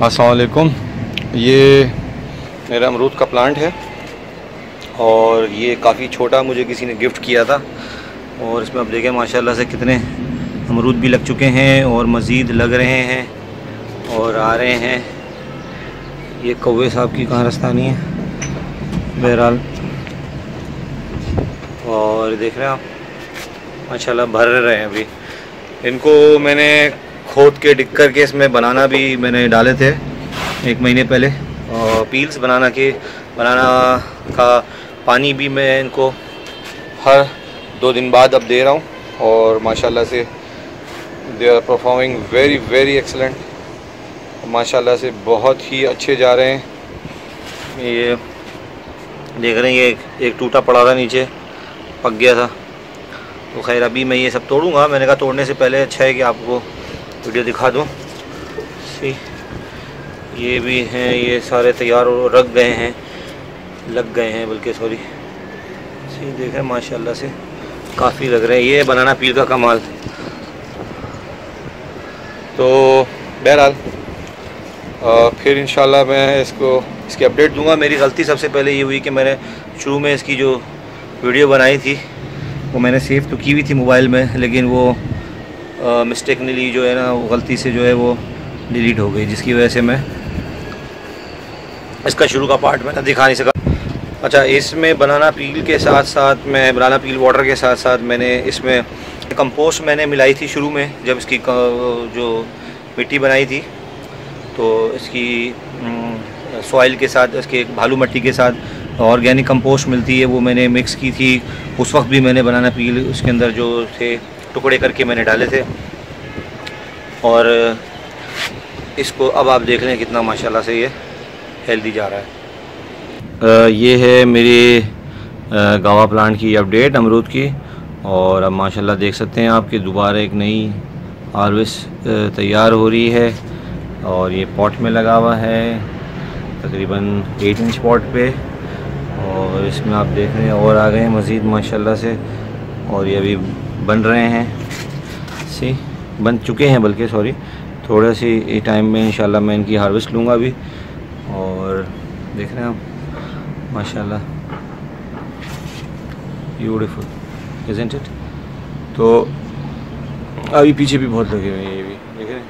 अस्सलाम वालेकुम। ये मेरा अमरूद का प्लांट है और ये काफ़ी छोटा मुझे किसी ने गिफ्ट किया था और इसमें आप देखें माशाल्लाह से कितने अमरूद भी लग चुके हैं और मज़ीद लग रहे हैं और आ रहे हैं। ये कौवे साहब की कहाँ रस्तानी है बहरहाल, और देख रहे हैं आप माशाल्लाह भर रहे हैं। अभी इनको मैंने खोद के डिग करके इसमें बनाना भी मैंने डाले थे 1 महीने पहले, और पील्स बनाना का पानी भी मैं इनको हर 2 दिन बाद अब दे रहा हूँ और माशाल्लाह से they are performing very very excellent. माशाल्लाह से बहुत ही अच्छे जा रहे हैं। ये देख रहे हैं ये एक टूटा पड़ा था, नीचे पक गया था, तो खैर अभी मैं ये सब तोड़ूंगा। मैंने कहा तोड़ने से पहले अच्छा है कि आपको वीडियो दिखा दूँ। ये भी हैं, ये सारे तैयार रख गए हैं, लग गए हैं बल्कि सॉरी। देखें माशाल्लाह से काफ़ी लग रहे हैं। ये बनाना पील का कमाल। तो बहरहाल फिर इंशाल्लाह मैं इसकी अपडेट दूंगा। मेरी गलती सबसे पहले ये हुई कि मैंने शुरू में इसकी जो वीडियो बनाई थी वो मैंने सेव तो की हुई थी मोबाइल में, लेकिन वो मिस्टेकनली जो है ना वो गलती से जो है वो डिलीट हो गई, जिसकी वजह से मैं इसका शुरू का पार्ट मैंने दिखा नहीं सका। अच्छा, इसमें बनाना पील के साथ साथ मैं बनाना पील वाटर के साथ साथ मैंने इसमें कंपोस्ट मैंने मिलाई थी शुरू में, जब इसकी जो मिट्टी बनाई थी तो इसकी सॉइल के साथ, इसके भालू मिट्टी के साथ ऑर्गेनिक कंपोस्ट मिलती है, वो मैंने मिक्स की थी। उस वक्त भी मैंने बनाना पील उसके अंदर जो थे टुकड़े करके मैंने डाले थे, और इसको अब आप देख लें कितना माशाल्लाह से ये हेल्दी जा रहा है। ये है मेरी गावा प्लांट की अपडेट अमरूद की, और अब माशाल्लाह देख सकते हैं आपके दोबारा एक नई हार्वेस्ट तैयार हो रही है, और ये पॉट में लगा हुआ है तकरीबन 8 इंच पॉट पे, और इसमें आप देख रहे हैं और आ गए हैं मज़ीद माशाल्लाह से, और ये अभी बन रहे हैं। बन चुके हैं बल्कि सॉरी, थोड़ा सी टाइम में इंशाल्लाह मैं इनकी हार्वेस्ट लूँगा अभी। और देख रहे हैं आप माशाल्लाह ब्यूटीफुल इज़न्ट इट। तो अभी पीछे भी बहुत लगे हुए हैं, ये भी देख रहे हैं।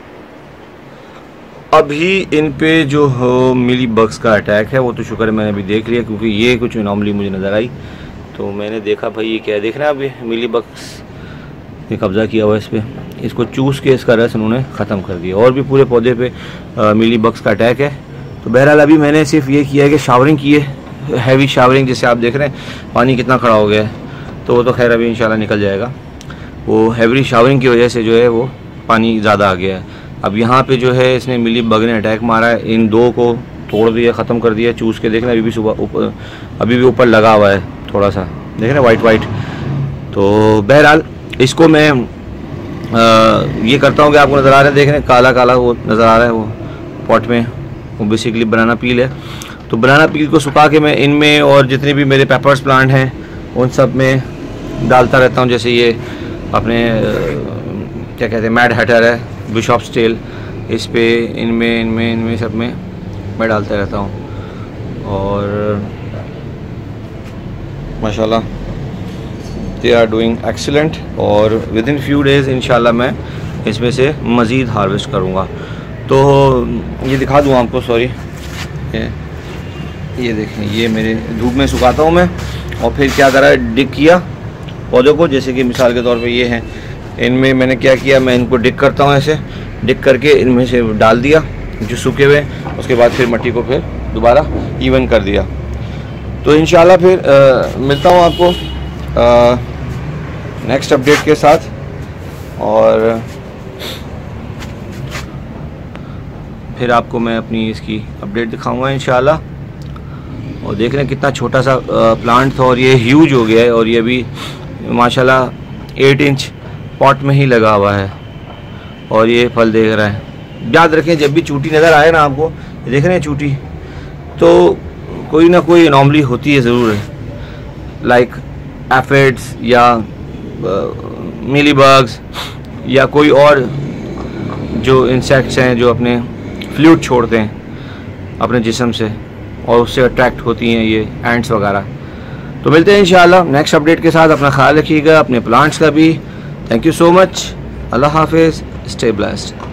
अभी इन पे जो हो मिली बग्स का अटैक है वो तो शुक्र है मैंने अभी देख लिया, क्योंकि ये कुछ अनोमली मुझे नज़र आई तो मैंने देखा भाई ये क्या है। देख रहे हैं अभी मिली बग्स ने कब्ज़ा किया हुआ इस पर, इसको चूस के इसका रस उन्होंने ख़त्म कर दिया, और भी पूरे पौधे पे मिली बग्स का अटैक है। तो बहरहाल अभी मैंने सिर्फ ये किया है कि शावरिंग की है, हैवी शावरिंग, जैसे आप देख रहे हैं पानी कितना खड़ा हो गया है, तो वो तो खैर अभी इंशाल्लाह निकल जाएगा। वो हैवी शावरिंग की वजह से जो है वो पानी ज़्यादा आ गया है। अब यहाँ पे जो है इसने मिली बग ने अटैक मारा है, इन 2 को तोड़ दिया, ख़त्म कर दिया चूस के। देखना अभी भी सुबह अभी भी ऊपर लगा हुआ है थोड़ा सा, देख रहे हैं वाइट। तो बहरहाल इसको मैं ये करता हूँ कि आपको नज़र आ रहा है, देख रहे हैं काला काला वो नज़र आ रहा है वो पॉट में, वो बेसिकली बनाना पील है। तो बनाना पील को सुखा के मैं इनमें और जितने भी मेरे पेपर्स प्लांट हैं उन सब में डालता रहता हूँ। जैसे ये अपने क्या कहते हैं मैड हटर है, बिशॉप्स टेल, इस पे इनमें सब में मैं डालता रहता हूँ, और माशाल्लाह दे आर डूइंग एक्सीलेंट। और विद इन फ्यू डेज़ इंशाल्लाह मैं इसमें से मज़ीद हार्वेस्ट करूँगा। तो ये दिखा दूँ आपको, सॉरी ये देखें, ये मेरे धूप में सुखाता हूँ मैं, और फिर क्या करा डिग किया पौधों को, जैसे कि मिसाल के तौर पे ये हैं, इनमें मैंने क्या किया, मैं इनको डिग करता हूँ, ऐसे डिग करके इनमें से डाल दिया जो सूखे हुए, उसके बाद फिर मिट्टी को फिर दोबारा इवन कर दिया। तो इंशाल्लाह फिर मिलता हूँ आपको नेक्स्ट अपडेट के साथ, और फिर आपको मैं अपनी इसकी अपडेट दिखाऊंगा इंशाल्लाह। और देख रहे हैं कितना छोटा सा प्लांट था और ये ह्यूज हो गया है, और ये अभी माशाल्लाह 8 इंच पॉट में ही लगा हुआ है, और ये फल देख रहा है। याद रखें जब भी चूटी नज़र आए ना आपको, देख रहे हैं चूटी, तो कोई ना कोई अनोमली होती है ज़रूर है, लाइक एफिड्स या मिली बग्स या कोई और जो इंसेक्ट्स हैं जो अपने फ्लूइड छोड़ते हैं अपने जिस्म से और उससे अट्रैक्ट होती हैं ये एंट्स वगैरह। तो मिलते हैं इंशाल्लाह नेक्स्ट अपडेट के साथ। अपना ख्याल रखिएगा, अपने प्लांट्स का भी। Thank you so much. अल्लाह हाफिज़, स्टे ब्लेस्ड।